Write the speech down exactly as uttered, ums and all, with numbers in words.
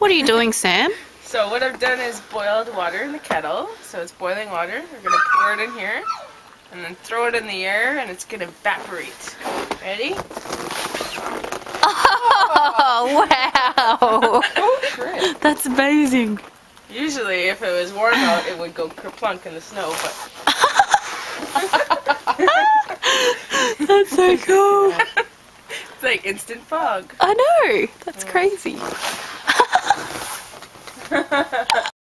What are you doing, Sam? So what I've done is boiled water in the kettle. So it's boiling water. We're going to pour it in here and then throw it in the air and it's going to evaporate. Ready? Oh, wow. Oh, shit. That's amazing. Usually if it was warm out, it would go kerplunk in the snow, but... That's so cool. It's like instant fog. I know. That's crazy.